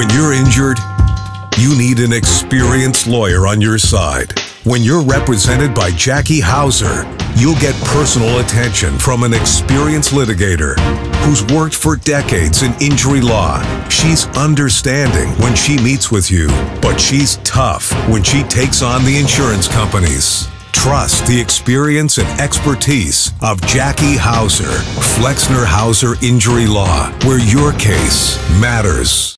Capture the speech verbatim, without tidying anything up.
When you're injured, you need an experienced lawyer on your side. When you're represented by Jackie Houser, you'll get personal attention from an experienced litigator who's worked for decades in injury law. She's understanding when she meets with you, but she's tough when she takes on the insurance companies. Trust the experience and expertise of Jackie Houser, Flexner Houser Injury Law, where your case matters.